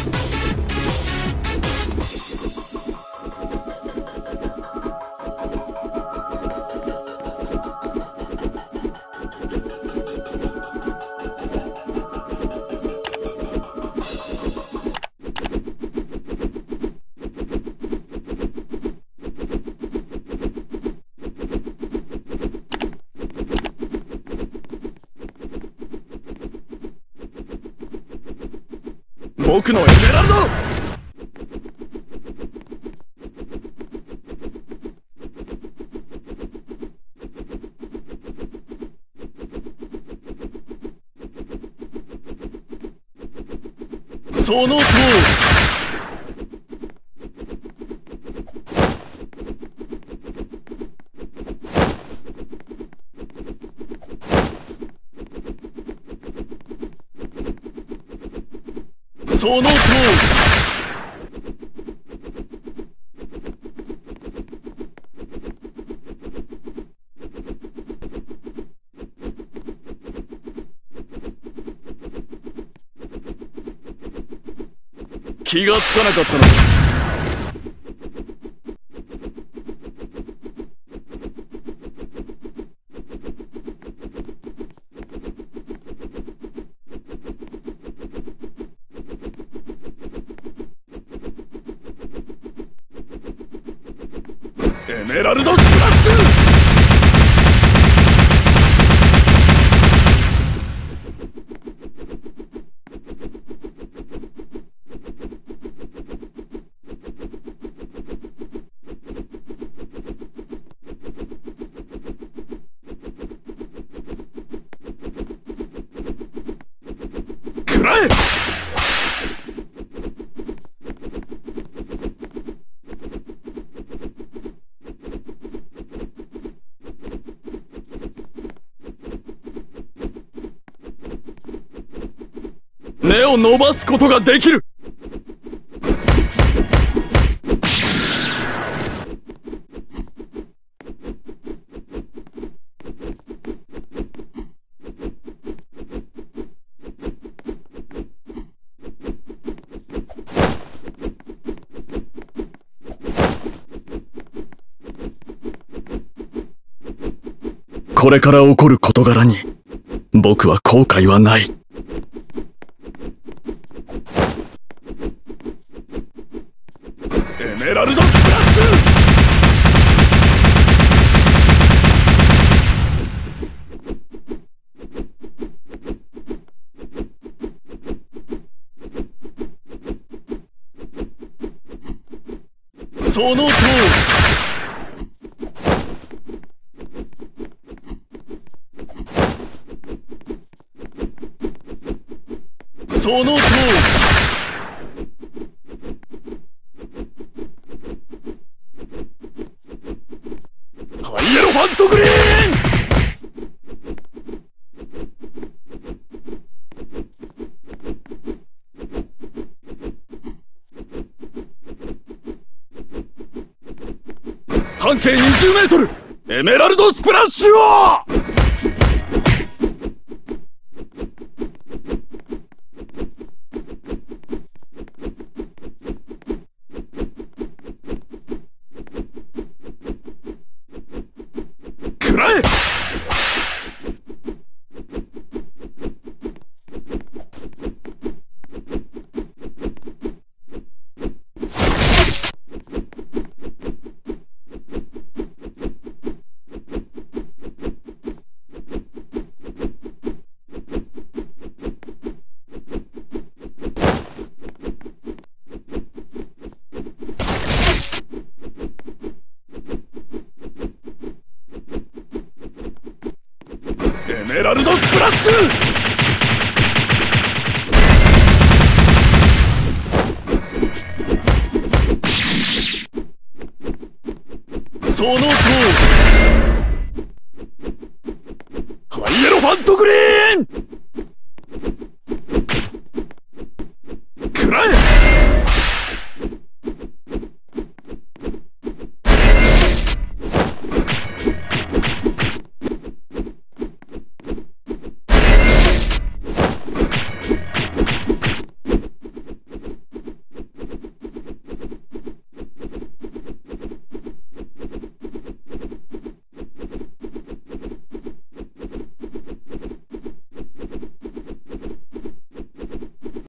僕のエメラルド。その通り。その通り。気がつかなかったのか。エメラルドスプラッシュ。食らえ。根を伸ばすことができる。これから起こる事柄に僕は後悔はない。エメラルドスプラッシュ。その通り。その通り。ハイエロファントグリーン。半径20メートル、エメラルドスプラッシュを。食らえ。エメラルドスプラッシュ。その通り。ハイエロファントグリーン。食らえ。